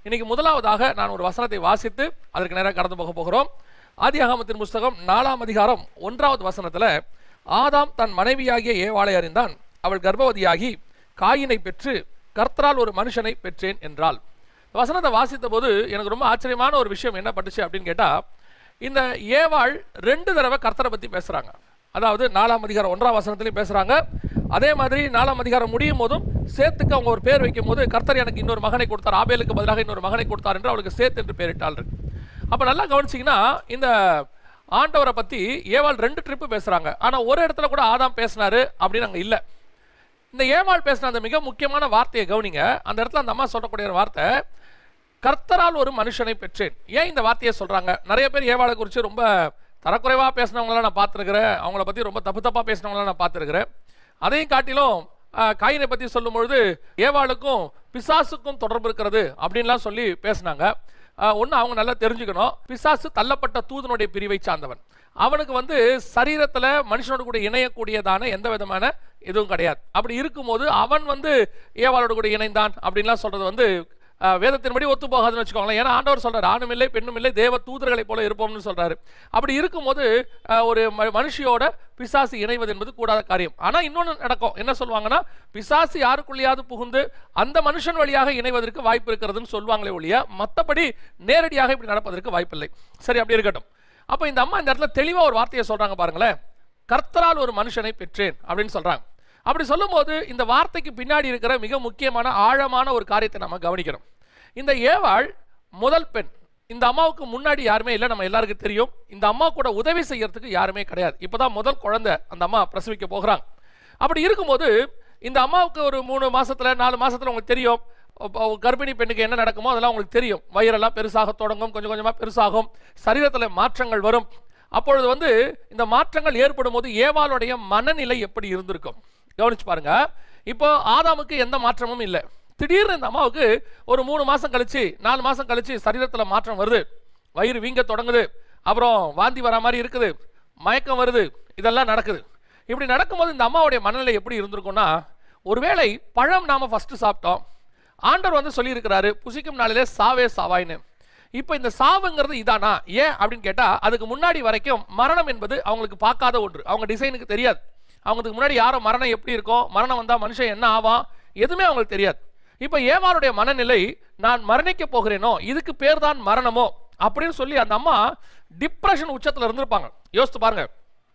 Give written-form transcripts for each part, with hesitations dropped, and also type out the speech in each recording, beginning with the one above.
இன்னைக்கு முதலாவதாக நான் ஒரு வசனத்தை வாசித்து அதற்கு நேராக கடந்து போக போகிறோம். ஆதியாகமத்தின் புஸ்தகம் 4ஆம் அதிகாரம் 1வது வசனத்தில், ஆதாம் தன் மனைவியாகிய ஏவாளை அறிந்தான், அவள் கர்ப்பவதியாகி காயினை பெற்று கர்த்தரால் ஒரு மனுஷனை பெற்றேன் என்றாள். வசனத்தை வாசித்த போது எனக்கு ரொம்ப ஆச்சரியமான ஒரு விஷயம் என்ன பட்டுச்சு அப்படின்னு கேட்டால், இந்த ஏவாள் 2 தடவை கர்த்தரை பற்றி பேசுகிறாங்க. அதாவது 4ஆம் அதிகாரம் 1ஆம் வசனத்திலையும் பேசுகிறாங்க, அதே மாதிரி 4ஆம் அதிகாரம் முடியும் போதும் சேத்துக்கு அவங்க ஒரு பேர் வைக்கும் போது, கர்த்தர் எனக்கு இன்னொரு மகனை கொடுத்தார், ஆபேலுக்கு பதிலாக இன்னொரு மகனை கொடுத்தார் என்று அவளுக்கு சேத் என்று பேரிட்டாள். அப்போ நல்லா கவனிச்சிங்கன்னா, இந்த ஆண்டவரை பற்றி ஏவாள் 2 ட்ரிப்பு பேசுகிறாங்க. ஆனால் ஒரு இடத்துல கூட ஆதாம் பேசினாரு அப்படின்னு அங்கே இல்லை. இந்த ஏவாள் பேசின அந்த மிக முக்கியமான வார்த்தையை கவனிங்க. அந்த இடத்துல அந்த அம்மா சொல்லக்கூடிய ஒரு வார்த்தை, கர்த்தரால் ஒரு மனுஷனை பெற்றேன். ஏன் இந்த வார்த்தையை சொல்கிறாங்க? நிறைய பேர் ஏவாளை குறித்து ரொம்ப தரக்குறைவாக பேசினவங்களாம் நான் பார்த்துருக்கிறேன், அவங்கள பற்றி ரொம்ப தப்பாக பேசினவங்களாம் நான் பார்த்துருக்கிறேன். அதையும் காட்டிலும் காயினை பற்றி சொல்லும் பொழுது ஏவாளுக்கும் பிசாசுக்கும் தொடர்பு இருக்கிறது அப்படின்லாம் சொல்லி பேசினாங்க. ஒன்று அவங்க நல்லா தெரிஞ்சுக்கணும், பிசாசு தள்ளப்பட்ட தூதனுடைய பிரிவை சார்ந்தவன். அவனுக்கு சரீரத்தில் மனுஷனோட கூட இணையக்கூடியதான எந்த விதமான எதுவும் கிடையாது. அப்படி இருக்கும்போது அவன் ஏவாளோட கூட இணைந்தான் அப்படின்லாம் சொல்றது வேதத்தின்படி ஒத்து போகாதுன்னு வச்சுக்கோங்களேன். ஏன்னா ஆண்டவர் சொல்றாரு, ஆணும் இல்லை பெண்ணும் இல்லை, தேவ தூதர்களை போல இருப்போம்னு சொல்றாரு. அப்படி இருக்கும்போது ஒரு மனுஷியோட பிசாசு இணைவது என்பது கூடாத காரியம். ஆனால் இன்னொன்று நடக்கும், என்ன சொல்லுவாங்கன்னா, பிசாசு யாருக்குள்ளேயாவது புகுந்து அந்த மனுஷன் வழியாக இணைவதற்கு வாய்ப்பு இருக்கிறதுன்னு சொல்லுவாங்களே ஒழிய, மற்றபடி நேரடியாக இப்படி நடப்பதற்கு வாய்ப்பில்லை. சரி, அப்படி இருக்கட்டும். அப்போ இந்த அம்மா இந்த இடத்துல தெளிவாக ஒரு வார்த்தையை சொல்றாங்க பாருங்களேன், கர்த்தரால் ஒரு மனுஷனை பெற்றேன் அப்படின்னு சொல்றாங்க. அப்படி சொல்லும்போது இந்த வார்த்தைக்கு பின்னாடி இருக்கிற மிக முக்கியமான ஆழமான ஒரு காரியத்தை நம்ம கவனிக்கிறோம். இந்த ஏவாள் முதல் பெண். இந்த அம்மாவுக்கு முன்னாடி யாருமே இல்லை, நம்ம எல்லாருக்கும் தெரியும். இந்த அம்மா கூட உதவி செய்யறதுக்கு யாருமே கிடையாது. இப்போதான் முதல் குழந்தை அந்த அம்மா பிரசவிக்க போகிறாங்க. அப்படி இருக்கும்போது இந்த அம்மாவுக்கு ஒரு 3 மாசத்துல 4 மாசத்துல உங்களுக்கு தெரியும், கர்ப்பிணி பெண்ணுக்கு என்ன நடக்குமோ அதெல்லாம் உங்களுக்கு தெரியும். வயிறெல்லாம் பெருசாக தொடங்கும், கொஞ்சம் கொஞ்சமாக பெருசாகும், சரீரத்தில் மாற்றங்கள் வரும். அப்பொழுது இந்த மாற்றங்கள் ஏற்படும் போது ஏவாளுடைய மனநிலை எப்படி இருந்திருக்கும் கவனிச்சு பாருங்க. இப்போ ஆதாமுக்கு எந்த மாற்றமும் இல்லை. திடீர்னு இந்த அம்மாவுக்கு ஒரு 3 மாசம் கழிச்சு 4 மாசம் கழிச்சு சரீரத்தில் மாற்றம் வருது, வயிறு வீங்க தொடங்குது, அப்புறம் வாந்தி வர மாதிரி இருக்குது, மயக்கம் வருது, இதெல்லாம் நடக்குது. இப்படி நடக்கும்போது இந்த அம்மாவுடைய மனநிலை எப்படி இருந்திருக்கும்னா, ஒருவேளை பழம் நாம ஃபர்ஸ்ட் சாப்பிட்டோம், ஆண்டவர் சொல்லியிருக்கிறாரு புசிக்கும் நாளிலே சாவே சாவாயின்னு. இப்போ இந்த சாவுங்கிறது இதானா? ஏன் அப்படின்னு கேட்டா, அதுக்கு முன்னாடி வரைக்கும் மரணம் என்பது அவங்களுக்கு பார்க்காத ஒன்று, அவங்க டிசைனுக்கு தெரியாது. அவங்களுக்கு முன்னாடி யாரோ மரணம் எப்படி இருக்கும், மரணம் வந்தா மனுஷன் என்ன ஆவான், எதுவுமே அவங்களுக்கு தெரியாது. இப்போ ஏவாளுடைய மனநிலை, நான் மரணிக்க போகிறேனோ, இதுக்கு பேர் தான் மரணமோ அப்படின்னு சொல்லி அந்த அம்மா டிப்ரெஷன் உச்சத்தில் இருந்திருப்பாங்க. யோசித்து பாருங்க,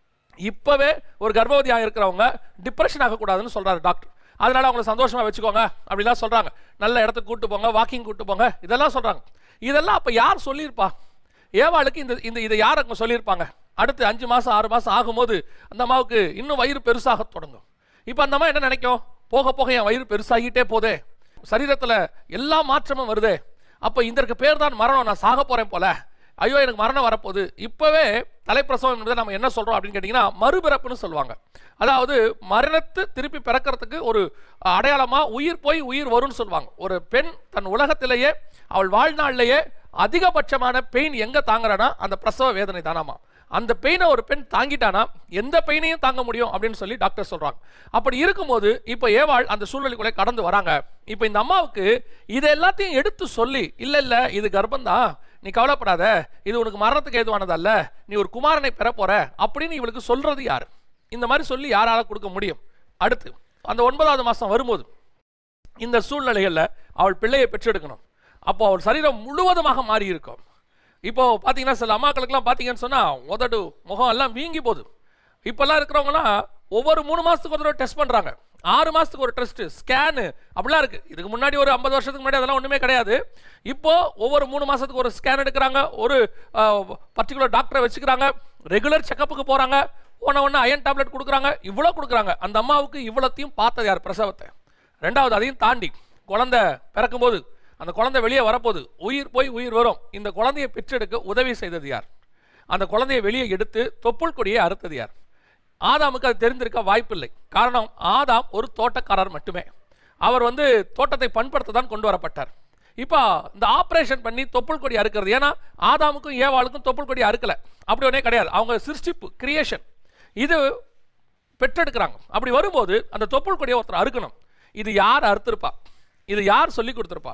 இப்பவே ஒரு கர்ப்பவதியாக இருக்கிறவங்க டிப்ரெஷன் ஆகக்கூடாதுன்னு சொல்றாரு டாக்டர். அதனால அவங்களை சந்தோஷமா வச்சுக்கோங்க அப்படிலாம் சொல்றாங்க, நல்ல இடத்துக்கு கூட்டு போங்க, வாக்கிங் கூட்டு போங்க, இதெல்லாம் சொல்றாங்க. இதெல்லாம் அப்ப யார் சொல்லியிருப்பா? ஏவாளுக்கு இந்த இதை யார் அங்க சொல்லியிருப்பாங்க? அடுத்து 5 மாசம் 6 மாசம் ஆகும்போது அந்த அம்மாவுக்கு இன்னும் வயிறு பெருசாக தொடங்கும். இப்போ அந்த அம்மா என்ன நினைக்கும், போக போக என் வயிறு பெருசாகிட்டே போதே, சரீரத்துல எல்லா மாற்றமும் வருதே, அப்ப இதற்கு பேர் தான் மரணம், நான் சாக போறேன் போல, ஐயோ எனக்கு மரணம் வரப்போகுது. இப்பவே தலைப்பிரசவம் என்பதை நம்ம என்ன சொல்றோம் அப்படின்னு கேட்டீங்கன்னா, மறுபிறப்புன்னு சொல்லுவாங்க. அதாவது மரணத்து திருப்பி பிறக்கிறதுக்கு ஒரு அடையாளமா உயிர் போய் உயிர் வரும்னு சொல்லுவாங்க. ஒரு பெண் தன் உலகத்திலேயே அவள் வாழ்நாளிலேயே அதிகபட்சமான பெயின் எங்க தாங்குறானா அந்த பிரசவ வேதனை தானாமா. அந்த பெயினை ஒரு பெண் தாங்கிட்டானா எந்த பெயினையும் தாங்க முடியும் அப்படின்னு சொல்லி டாக்டர் சொல்றாங்க. அப்படி இருக்கும்போது இப்போ ஏவாள் அந்த சூழ்நிலைக்குள்ளே கடந்து வராங்க. இப்போ இந்த அம்மாவுக்கு இதை எல்லாத்தையும் எடுத்து சொல்லி, இல்ல இது கர்ப்பம்தான், நீ கவலைப்படாத, இது உனக்கு மரணத்துக்கு ஏதுவானதல்ல, நீ ஒரு குமாரனை பெற போற அப்படின்னு இவளுக்கு சொல்றது யாரு? இந்த மாதிரி சொல்லி யாரால கொடுக்க முடியும்? அடுத்து அந்த 9வது மாசம் வரும்போது இந்த சூழ்நிலைகள்ல அவள் பிள்ளையை பெற்றெடுக்கணும். அப்போ அவள் சரீரம் முழுவதுமாக மாறி இருக்கும். இப்போ பார்த்தீங்கன்னா சில அம்மாக்களுக்கெல்லாம் பார்த்தீங்கன்னு சொன்னால் உதடு முகம் எல்லாம் வீங்கி போகுது. இப்போல்லாம் இருக்கிறவங்களாம் ஒவ்வொரு 3 மாதத்துக்கு ஒரு டெஸ்ட் பண்ணுறாங்க, 6 மாதத்துக்கு ஒரு டெஸ்ட், ஸ்கேனு அப்படிலாம் இருக்குது. இதுக்கு முன்னாடி ஒரு 50 வருஷத்துக்கு முன்னாடி அதெல்லாம் ஒன்றுமே கிடையாது. இப்போ ஒவ்வொரு 3 மாதத்துக்கு ஒரு ஸ்கேன் எடுக்கிறாங்க, ஒரு பர்டிகுலர் டாக்டரை வச்சுக்கிறாங்க, ரெகுலர் செக்கப்புக்கு போகிறாங்க, ஒன்று அயன் டேப்லெட் கொடுக்குறாங்க, இவ்வளோ கொடுக்குறாங்க. அந்த அம்மாவுக்கு இவ்வளோத்தையும் பார்த்தது யார்? பிரசவத்தை. ரெண்டாவது அதையும் தாண்டி குழந்தை பிறக்கும்போது அந்த குழந்தை வெளியே வரப்போது, உயிர் போய் உயிர் வரும், இந்த குழந்தையை பெற்றெடுக்க உதவி செய்தது யார்? அந்த குழந்தையை வெளியே எடுத்து தொப்புள் கொடியை அறுத்தது யார்? ஆதாமுக்கு அது தெரிந்திருக்க வாய்ப்பில்லை. காரணம், ஆதாம் ஒரு தோட்டக்காரர் மட்டுமே. அவர் தோட்டத்தை பண்படுத்த தான் கொண்டு வரப்பட்டார். இப்போ இந்த ஆப்ரேஷன் பண்ணி தொப்புள் கொடி அறுக்கிறது, ஏன்னா ஆதாமுக்கும் ஏவாளுக்கும் தொப்புள் கொடி அறுக்கல, அப்படி ஒன்றே கிடையாது, அவங்க சிருஷ்டிப்பு கிரியேஷன், இது பெற்றெடுக்கிறாங்க. அப்படி வரும்போது அந்த தொப்புள் கொடியை ஒருத்தர் அறுக்கணும். இது யார் அறுத்திருப்பா? இது யார் சொல்லி கொடுத்துருப்பா?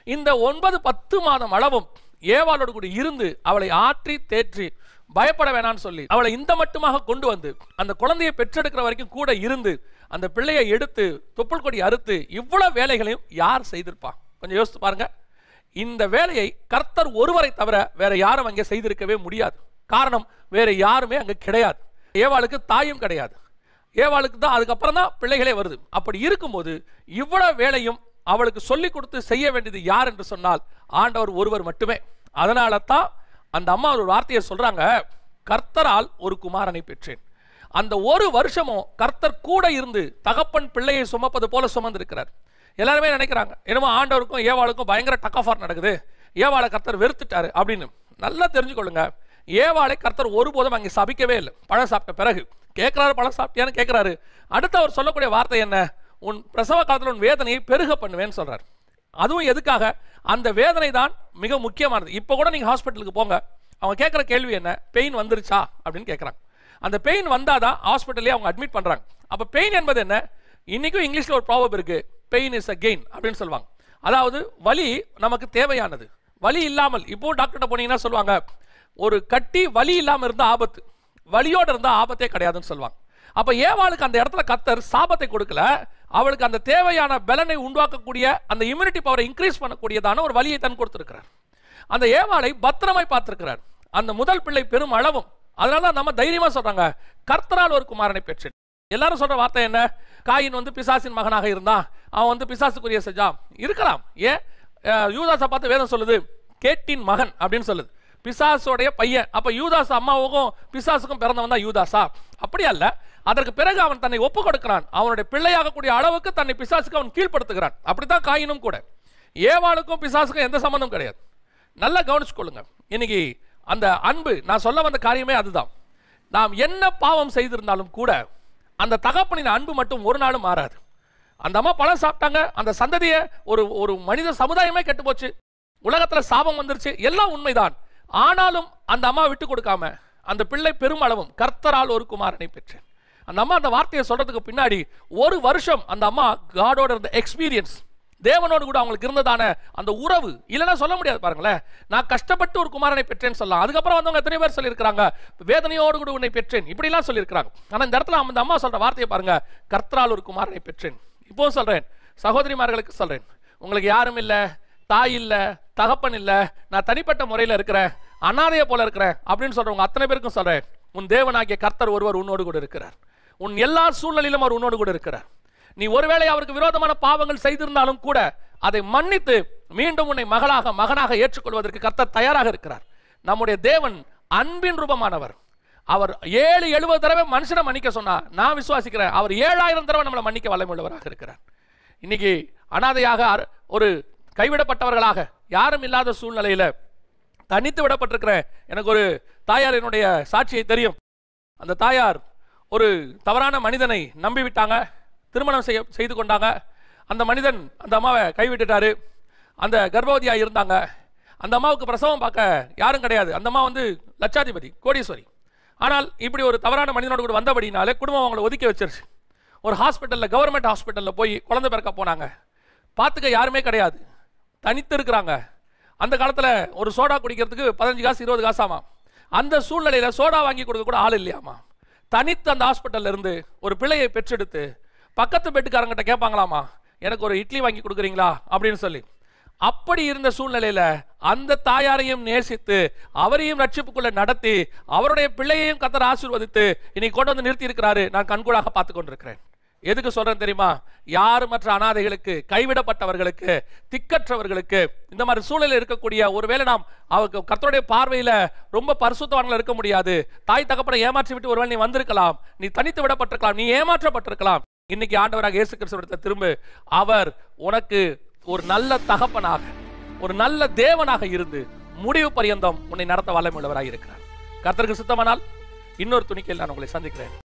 இந்த 9-10 மாதம் அளவும் ஏவாளோடு கூட இருந்து அவளை ஆற்றி தேற்றி பயப்பட வேணான்னு சொல்லி அவளை இந்த மட்டுமாக கொண்டு வந்து அந்த குழந்தையை பெற்றெடுக்கிற வரைக்கும் கூட இருந்து அந்த பிள்ளையை எடுத்து தொப்புள் கொடி அறுத்து இவ்வளவு வேலைகளையும் யார் செய்திருப்பா? கொஞ்சம் யோசித்து பாருங்க. இந்த வேலையை கர்த்தர் ஒருவரை தவிர வேற யாரும் அங்கே செய்திருக்கவே முடியாது. காரணம், வேற யாருமே அங்கே கிடையாது. ஏவாளுக்கு தாயும் கிடையாது. ஏவாளுக்கு தான் அதுக்கப்புறம் தான் பிள்ளைகளே வருது. அப்படி இருக்கும்போது இவ்வளவு வேலையும் அவளுக்கு சொல்லிக் கொடுத்து செய்ய வேண்டியது யார் என்று சொன்னால் ஆண்டவர் ஒருவர் மட்டுமே. அதனால தான் அந்த அம்மா ஒரு வார்த்தையை சொல்றாங்க, கர்த்தரால் ஒரு குமாரனை பெற்றேன். அந்த ஒரு வருஷமும் கர்த்தர் கூட இருந்து தகப்பன் பிள்ளையை சுமப்பது போல சுமந்திருக்கிறார். எல்லாருமே நினைக்கிறாங்க என்னமோ ஆண்டவருக்கும் ஏவாளுக்கும் பயங்கர டக் ஆஃப் வார் நடக்குது, ஏவாளை கர்த்தர் வெறுத்துட்டாரு அப்படின்னு. நல்லா தெரிஞ்சுக்கொள்ளுங்க, ஏவாளை கர்த்தர் ஒருபோதும் அங்கே சபிக்கவே இல்லை. பழம் சாப்பிட்ட பிறகு கேட்கிறாரு, பழம் சாப்பிட்டியான்னு கேட்கிறாரு. அடுத்து அவர் சொல்லக்கூடிய வார்த்தை என்ன? உன் பிரசவ காலத்தில் உன் வேதனையை பெருக பண்ணுவேன்னு சொல்றாரு. அதுவும் எதுக்காக? அந்த வேதனை தான் மிக முக்கியமானது. இப்போ கூட நீங்க ஹாஸ்பிட்டலுக்கு போங்க, அவங்க கேட்குற கேள்வி என்ன? பெயின் வந்துருச்சா அப்படின்னு கேட்குறாங்க. அந்த பெயின் வந்தாதான் ஹாஸ்பிட்டல்லே அவங்க அட்மிட் பண்றாங்க. அப்போ பெயின் என்பது என்ன? இன்னைக்கும் இங்கிலீஷ்ல ஒரு ப்ராவர்ப் இருக்கு, பெயின் இஸ் அ கெயின் அப்படின்னு சொல்லுவாங்க. அதாவது வலி நமக்கு தேவையானது. வலி இல்லாமல், இப்போ டாக்டர்கிட்ட போனீங்கன்னா சொல்லுவாங்க, ஒரு கட்டி வலி இல்லாமல் இருந்தால் ஆபத்து, வலியோடு இருந்தால் ஆபத்தே கிடையாதுன்னு சொல்லுவாங்க. அப்போ ஏவாளுக்கு அந்த இடத்துல கர்த்தர் சாபத்தை கொடுக்கல, அவளுக்கு அந்த தேவையான பலனை உண்டாக்கக்கூடிய அந்த இம்யூனிட்டி பவரை இன்க்ரீஸ் பண்ணக்கூடியதான ஒரு வலியை தான் கொடுத்திருக்கிறார். அந்த ஏவாளை பத்திரமாய் பார்த்திருக்கிறார். அந்த முதல் பிள்ளை பெரும் அளவும். அதனால நம்ம தைரியமா சொல்றாங்க, கர்த்தரால் ஒரு குமாரனை பெற்றேன். எல்லாரும் சொல்ற வார்த்தை என்ன? காயின் வந்து பிசாசின் மகனாக இருந்தான், அவன் வந்து பிசாசுக்குரிய செஞ்சான். இருக்கலாம். ஏன் யூதாஸை பார்த்து வேதம் சொல்லுது கேட்டின் மகன் அப்படின்னு சொல்லுது, பிசாசோடைய பையன். அப்ப யூதாஸ் அம்மாவுக்கும் பிசாசுக்கும் பிறந்தவன் தான் யூதாஸா? அப்படி அல்ல. அதற்கு பிறகு அவன் தன்னை ஒப்பு கொடுக்கிறான். அவனுடைய பிள்ளையாகக்கூடிய அளவுக்கு தன்னை பிசாசுக்கு அவன் கீழ்படுத்துகிறான். அப்படித்தான் காயினும் கூட. ஏவாளுக்கும் பிசாசுக்கும் எந்த சம்பந்தம் கிடையாது. நல்லா கவனிச்சுக்கொள்ளுங்க. இன்னைக்கு அந்த அன்பு, நான் சொல்ல வந்த காரியமே அதுதான். நாம் என்ன பாவம் செய்திருந்தாலும் கூட அந்த தகப்பனின் அன்பு மட்டும் ஒரு நாளும் மாறாது. அந்த அம்மா பழம் சாப்பிட்டாங்க, அந்த சந்ததியை ஒரு மனித சமுதாயமே கெட்டு போச்சு, உலகத்துல சாபம் வந்துருச்சு, எல்லாம் உண்மைதான். ஆனாலும் அந்த அம்மா விட்டு கொடுக்காம அந்த பிள்ளை பெருமளவும் கர்த்தரால் ஒரு குமாரனை பெற்றேன். அந்த அம்மா அந்த வார்த்தையை சொல்றதுக்கு பின்னாடி ஒரு வருஷம் அந்த அம்மா காடோட இருந்த எக்ஸ்பீரியன்ஸ், தேவனோடு கூட அவங்களுக்கு இருந்ததான அந்த உறவு இல்லைன்னா சொல்ல முடியாது. பாருங்களேன், நான் கஷ்டப்பட்டு ஒரு குமாரனை பெற்றேன்னு சொல்லலாம். அதுக்கப்புறம் வந்தவங்க எத்தனை பேர் சொல்லியிருக்கிறாங்க, வேதனையோடு கூட உன்னை பெற்றேன், இப்படிலாம் சொல்லியிருக்கிறாங்க. ஆனால் இந்த இடத்துல அந்த அம்மா சொல்ற வார்த்தையை பாருங்க, கர்த்தரால் ஒரு குமாரனை பெற்றேன். இப்போ சொல்றேன், சகோதரிமார்களுக்கு சொல்றேன், உங்களுக்கு யாரும் இல்லை, தாய் இல்லை, தகப்பன் இல்லை, நான் தனிப்பட்ட முறையில் இருக்கிறேன், அனாதையை போல இருக்கிறேன் அப்படின்னு சொல்றவங்க அத்தனை பேருக்கும் சொல்றேன், உன் தேவனாகிய கர்த்தர் ஒருவர் உன்னோடு கூட இருக்கிறார். உன் எல்லா சூழ்நிலையிலும் அவர் உன்னோடு கூட இருக்கிறார். நீ ஒருவேளை அவருக்கு விரோதமான பாவங்கள் செய்திருந்தாலும் கூட அதை மன்னித்து மீண்டும் உன்னை மகனாக ஏற்றுக்கொள்வதற்கு கர்த்தர் தயாராக இருக்கிறார். நம்முடைய தேவன் அன்பின் ரூபமானவர். அவர் 7-70 தடவை மனுஷனை மன்னிக்க சொன்னா நான் விசுவாசிக்கிறேன், அவர் 7000 தடவை நம்மளை மன்னிக்க வல்லமையுள்ளவராக இருக்கிறார். இன்னைக்கு அனாதையாக, ஒரு கைவிடப்பட்டவர்களாக, யாரும் இல்லாத சூழ்நிலையில தனித்து விடப்பட்டிருக்கிறேன். எனக்கு ஒரு தாயார் என்னுடைய சாட்சியை தெரியும். அந்த தாயார் ஒரு தவறான மனிதனை நம்பிவிட்டாங்க, திருமணம் செய்து கொண்டாங்க. அந்த மனிதன் அந்த அம்மாவை கைவிட்டுட்டாரு. அந்த கர்ப்பவதியாக இருந்தாங்க. அந்த அம்மாவுக்கு பிரசவம் பார்க்க யாரும் கிடையாது. அந்த அம்மா வந்து லட்சாதிபதி, கோடீஸ்வரி. ஆனால் இப்படி ஒரு தவறான மனிதனோடு கூட வந்தபடினாலே குடும்பம் அவங்களை ஒதுக்கி வச்சிருச்சு. ஒரு ஹாஸ்பிட்டலில், கவர்மெண்ட் ஹாஸ்பிட்டலில் போய் குழந்தை பிறக்க போனாங்க. பார்த்துக்க யாருமே கிடையாது, தனித்து இருக்கிறாங்க. அந்த காலத்தில் ஒரு சோடா குடிக்கிறதுக்கு 15 காசு 20 காசாமா. அந்த சூழ்நிலையில் சோடா வாங்கி கொடுக்க கூட ஆள் இல்லையாமா. தனித்து அந்த ஹாஸ்பிட்டல்ல இருந்து ஒரு பிள்ளையை பெற்றெடுத்து பக்கத்து பெட்டுக்காரங்கிட்ட கேட்பாங்களாமா, எனக்கு ஒரு இட்லி வாங்கி கொடுக்குறீங்களா அப்படின்னு சொல்லி. அப்படி இருந்த சூழ்நிலையில அந்த தாயாரையும் நேசித்து அவரையும் ரட்சிப்புக்குள்ள நடத்தி அவருடைய பிள்ளையையும் கர்த்தர் ஆசீர்வதித்து இன்னைக்கு கொண்டு வந்து நிறுத்தி இருக்கிறாரு. நான் கண்கூடாக பார்த்து கொண்டிருக்கிறேன். எதுக்கு சொல்றேன் தெரியுமா? யாருமற்ற அனாதைகளுக்கு, கைவிடப்பட்டவர்களுக்கு, திக்கற்றவர்களுக்கு, இந்த மாதிரி சூழ்நிலை இருக்கக்கூடிய, ஒருவேளை நாம் அவருக்கு கர்த்தருடைய பார்வையில ரொம்ப பரிசுத்தவான்கள் இருக்க முடியாது, தாய் தகப்பனை ஏமாற்றி விட்டு ஒருவேளை நீ வந்திருக்கலாம், நீ தனித்து விடப்பட்டிருக்கலாம், நீ ஏமாற்றப்பட்டிருக்கலாம். இன்னைக்கு ஆண்டவராக இயேசு கிறிஸ்துவிடத்தில் திரும்ப, அவர் உனக்கு ஒரு நல்ல தகப்பனாக, ஒரு நல்ல தேவனாக இருந்து முடிவு பரியந்தம் உன்னை நடத்த வல்லமையுள்ளவராக இருக்கிறார். கர்த்தருக்கு சித்தமானால் இன்னொரு துணிக்கையில் நான் உங்களை சந்திக்கிறேன்.